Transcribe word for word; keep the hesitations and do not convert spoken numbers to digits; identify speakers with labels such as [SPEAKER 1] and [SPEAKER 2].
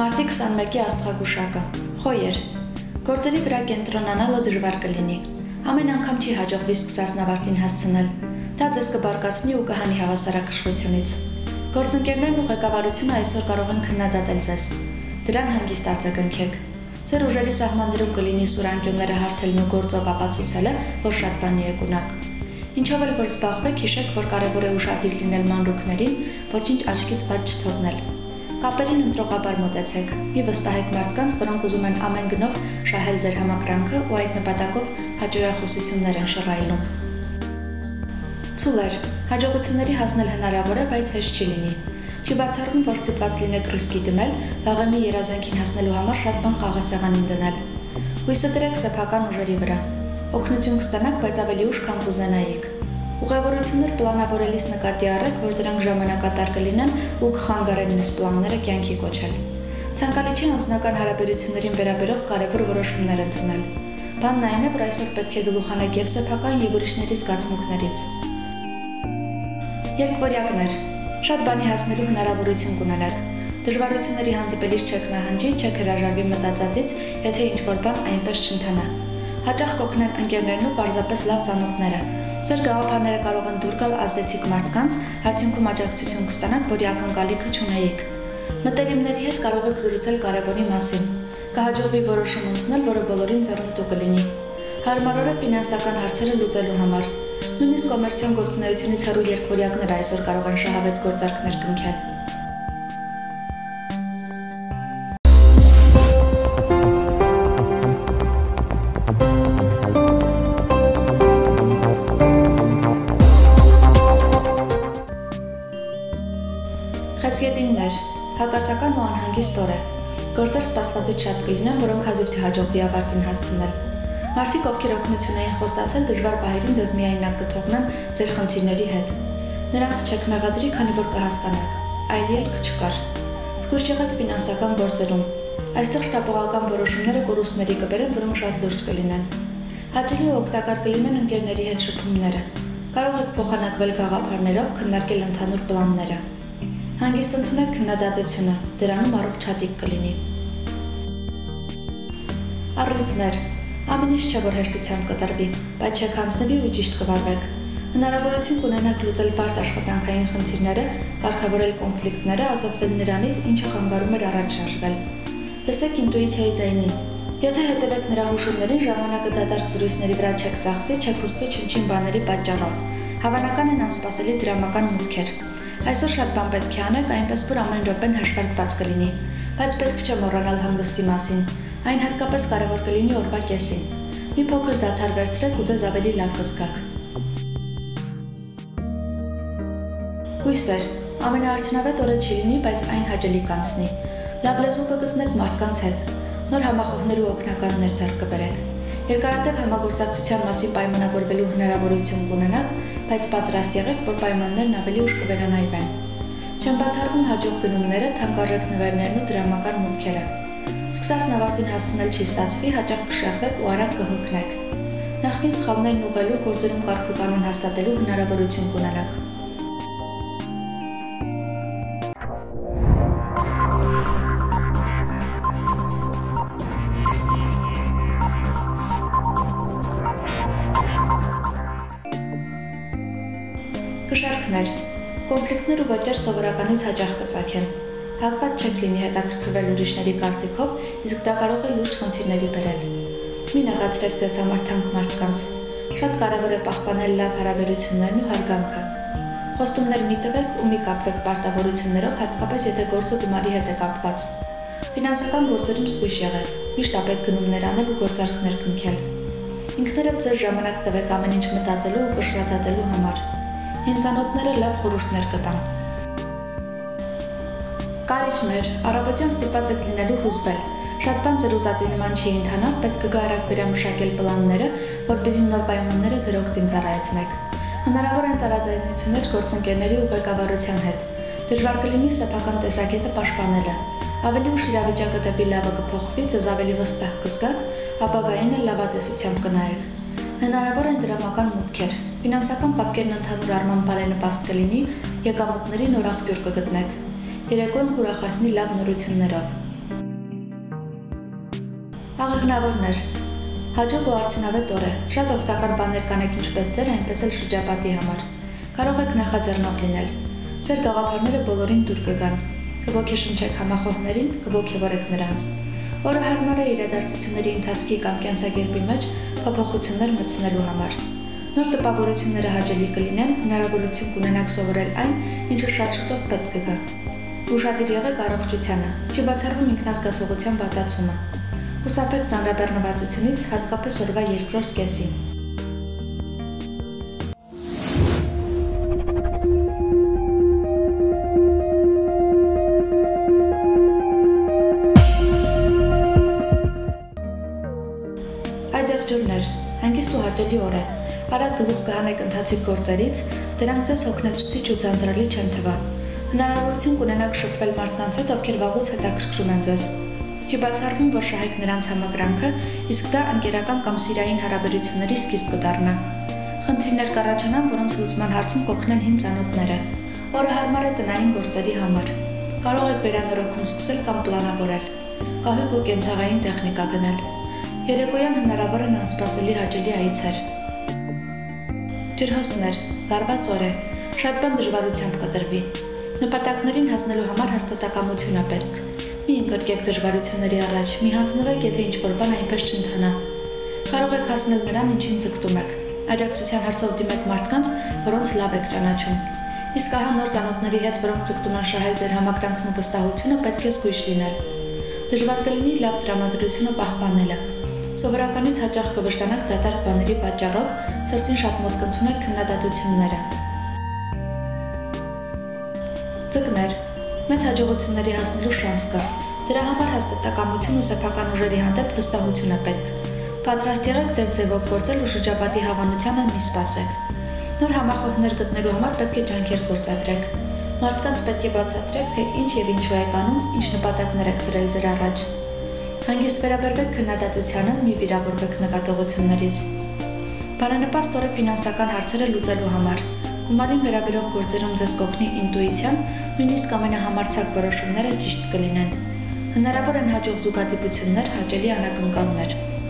[SPEAKER 1] Մարտի քսանմեկի աստղագուշակը, խոյեր, գործերի վրա կենտրոնանալը դժվար կլինի, ամեն անգամ չի հաջողվի սկսած նավարտին հասցնել, դա ձեզ կբարկացնի ու կհանի հավասարակշռությունից։ Գործընկերներն ու ղեկավարությունը այսօր կարող են քննադատել ձեզ, դրան հանգիստ արձագանքեք։ Ձեր ուժերի սահմաններում կլինի սուրանկյունները հարթելն ու գործով ապացուցելը, որ շատ բանի եք ունակ։ Ինչով էլ որ զբաղվեք, հիշեք, որ կարևոր է ուշադիր լինել մանրուքներին, ոչինչ աչքից բաց չթողնել։ Կապերին ընտրողաբար մոտեցեք, մի վստահեք մարդկանց, որոնք ուզում են ամեն գնով շահել ձեր համակրանքը ու այդ նպատակով հաճոյախոսություններ են շռայլում։ Ցուլեր, հաջողությունների հասնել հնարավոր է, բայց հեշտ չի լինի։ Չի բացառվում, որ ստիպված լինեք ռիսկի դիմել, վաղեմի երազանքին հասնելու համար շատ բան խաղասեղանին դնել։ Հույսը դրեք սեփական ուժերի վրա։ Օգնություն կստանաք, բայց ավելի ուշ, քան կուզենայիք։ Ուղևորություններ պլանավորելիս նկատի առեք, որ դրանք ժամանակատար կլինեն ու կխանգարեն մյուս պլանները կյանքի կոչել։ Ցանկալի չէ անձնական հարաբերություններին վերաբերող կարևոր որոշումներ ընդունել։ Բանն այն է, որ այսօր պետք է գլուխ հանեք և սեփական և ուրիշների զգացմունքներից։ Երկվորյակներ, շատ բանի հասնելու հնարավորություն կունենաք։ Դժվարությունների հանդիպելիս չեք նահանջի, չեք հրաժարվի մտածածից, եթե ինչ-որ բան այնպես չընթանա։ Հաճախ կօգնեն ընկերներն ու պարզապես լավ ծանոթները։ Ձեր գաղափարները կարող են դուր գալ ազդեցիկ մարդկանց, արդյունքում աջակցություն կստանաք, որի ակնկալիքը չունեիք։ Մտերիմների հետ կարող եք զրուցել կարևորի մասին։ Կհաջողվի որոշում ընդունել, որը բոլորին ձեռնտու կլինի։ Հարմարոր է ֆինանսական հարցերը լուծելու համար։ Նույնիսկ կոմերցիոն գործունեությունից հեռու երկվորյակները այսօր կարող են շահավետ գործարքներ կնքել։ Խեցգետիններ, հակասական ու անհանգիստ օր է։ Գործեր սպասվածից շատ կլինեն, որոնք հազիվ թե հաջողվի ավարտին հասցնել։ Մարդիկ, ովքեր օգնություն էին խոստացել, դժվար պահերին ձեզ միայնակ կթողնեն ձեր խնդիրների հետ։ Նրանց չեք մեղադրի, քանի որ կհասկանաք, այլ ելք չկար։ Զգույշ եղեք ֆինանսական գործերում։ Այստեղ շտապողական որոշումները կորուստների կբերեն, որոնք շատ լուրջ կլինեն։ Հաճելի ու օգտակար կլինեն ընկերների հետ շփումները։ Կարող եք փոխանակվել գաղափարներով, քննարկել ընդհանուր պլանները։ Հանգիստ ընդունեք քննադատությունը, դրանում առողջ հատիկ կլինի։ Առույցներ, ամեն ինչ չէ, որ հեշտությամբ կտրվի, բայց չեք հանձնվի ու ճիշտ կվարվեք։ Հնարավորություն կունենաք լուծել բարդ աշխատանքային խնդիրները, կարգավորել կոնֆլիկտները, ազատվել նրանից, ինչը խանգարում էր առաջ շարժվել։ Լսեք ինտուիցիայի ձայնին։ Եթե հետևեք նրա հուշումներին, ժամանակը դատարկ զրույցների վրա չեք ծախսի, չեք հուզվի չնչին բաների պատճառով։ Հավանական են անսպասելի դրամական մուտքեր։ Այսօր շատ բան պետք է անեք, այնպես որ ամեն րոպեն հաշվարկված կլինի, բայց պետք չէ մոռանալ հանգստի մասին, այն հատկապես կարևոր կլինի օրվա կեսին։ Մի փոքր դադար վերցրեք ու ձեզ ավելի լավ կզգաք։ Հույսեր, ամենաարդյունավետ օրը չի լինի, բայց այն հաճելի կանցնի։ Լավ լեզու կգտնեք մարդկանց հետ, նոր համախոհներ ու օգնականներ ձեռք կբերեք։ Երկարատև համագործակցության մասին պայմանավորվելու հնարավորություն կունենաք, բայց պատրաստ եղեք, որ պայմաններն ավելի ուշ կվերանայվեն։ Չեն բացառվում հաջող գնումները, թանկարժեք նվերներն ու դրամական մուտքերը։ Սկսած նավարտին հասցնել չի ստացվի, հաճախ կշեղվեք ու արագ կհոգնեք։ Նախկին սխալներն ուղղելու, գործերում կարգ ու կանոն հաստատելու հնարավորություն կունենաք։ Կշարքներ, կոնֆլիկտներ ու վճար սովորականից հաճախ կծագեն։ Հակված չեք լինի հետաքրքրվել ուրիշների կարծիքով, իսկ դա կարող է լուրջ խնդիրների բերել։ Մի նեղացրեք ձեզ համար թանկ մարդկանց։ Շատ կարևոր է պահպանել լավ հարաբերություններն ու հարգանքը։ Խոստումներ մի տվեք ու մի կապվեք պարտավորություններով, հատկապես եթե գործը գումարի հետ է կապված։ Ֆինանսական գործերում զգույշ եղեք, միշտ ապեք գնումներ անել ու գործարքներ կնքել։ Ինքներդ ձեր ժամանակ տվեք ամեն ինչ մտածելու ու կշռադատելու համար։ Հինցանոթները լավ խորհուրդներ կտան։ Կարիճներ, առավոտյան ստիպված եք լինելու հուզվել։ Շատ բան ձեր ուզածի նման չի ընթանա, պետք կգա արագ վերամշակել պլանները, որպեսզի նոր պայմանները ձեր օգտին ծառայեցնեք։ Հնարավոր են տարաձայնություններ գործընկերների ու ղեկավարության հետ։ Դժվար կլինի սեփական տեսակետը պաշտպանելը։ Ավելի ուշ իրավիճակը դեպի լավը կփոխվի, ձեզ ավելի վստահ կզգաք, ապագային էլ լավատեսությամբ կնայեք։ Հնարավոր են դրամական մուտքեր։ Ֆինանսական պատկերն ընդհանուր առմամբ բարենպաստ կլինի, եկամուտների նոր աղբյուր կգտնեք։ Երեկոն կուրախացնի լավ նորություններով։ Աղեղնավորներ։ Հաջող ու արդյունավետ օր է։ Շատ օգտակար բաներ կանեք ինչպես ձեր, այնպես էլ շրջապատի համար։ Կարող եք նախաձեռնող լինել։ Ձեր գաղափարները բոլորին դուր կգան։ Կոգեշնչեք համախոհներին, կոգևորեք նրանց։ Օրը հարմար է իրադարձությունների ընթացքի կամ կենսակերպի մեջ փոփոխություններ մտցնելու համար։ Նոր տպավորությունները հաճելի կլինեն, հնարավորություն կունենաք սովորել այն, ինչը շատ շուտով պետք կգա։ Ուշադիր եղեք առողջությանը, չի բացառվում ինքնազգացողության վատացումը։ Խուսափեք ծանրաբեռնվածությունից, հատկապես օրվա երկրորդ կեսին։ Այդ եղջյուրներ, հանգիստ ու հաճելի օր է։ Արագ գլուխ կհանեք ընթացիկ գործերից, դրանք ձեզ հոգնեցուցիչ ու ձանձրալի չեն թվա։ Հնարավորություն կունենաք շփվել մարդկանց հետ, ովքեր վաղուց հետաքրքրում են ձեզ։ Չի բացառվում, որ շահեք նրանց համակրանքը, իսկ դա ընկերական կամ սիրային հարաբերությունների սկիզբ կդառնա։ Խնդիրներ կառաջանան, որոնց լուծման հարցում կօգնեն հին ծանոթները։ Օրը հարմար է տնային գործերի համար։ Կարող եք վերանորոգում սկսել կամ պլանավորել, կահույք ու կենցաղային տեխնիկա գնել։ Երեկոյան հնարավոր են անսպասելի հաճելի այցեր։ Ջրհոսներ, լարված օր է, շատ բան դժվարությամբ կտրվի։ Նպատակներին հասնելու համար հաստատակամություն է պետք։ Մի ընկրկեք դժվարությունների առաջ, մի հանձնվեք, եթե ինչ-որ բան այնպես չընթանա։ Կարող եք հասնել նրան, ինչին ձգտում եք։ Աջակցության հարցով դիմեք մարդկանց, որոնց լավ եք ճանաչում։ Իսկ ահա նոր ծանոթների հետ, որոնք ձգտում են շահել ձեր համակրանքն ու վստահությունը, պետք է զգույշ լինել։ Դժվար կլինի լավ տրամադրությունը պահպանելը։ Սովորականից հաճախ կվշտանաք դատարկ բաների պատճառով, սրտին շատ մոտ կընդունեք քննադատությունները։ Ձկներ, մեծ հաջողությունների հասնելու շանս կա։ Դրա համար հաստատակամություն ու սեփական ուժերի հանդեպ վստահություն է պետք։ Պատրաստ եղեք ձեր ձևով գործել ու շրջապատի հավանությանը մի սպասեք։ Նոր համախոհներ գտնելու համար պետք է ջանքեր գործադրեք։ Մարդկանց պետք է բացատրեք, թե ինչ եւ ինչու եք անում, ինչ նպատակներ եք դրել ձեր առաջ։ Հանգիստ վերաբերվեք քննադատությանը, մի վիրավորվեք նկատողություններից։ Բարենպաստ օր է ֆինանսական հարցերը լուծելու համար։ Գումարին վերաբերող գործերում ձեզ կօգնի ինտուիցիան, նույնիսկ ամենահամարձակ որոշումները ճիշտ կլինեն։ Հնարավոր են հաջող զուգադիպություններ, հաճելի անակնկալներ։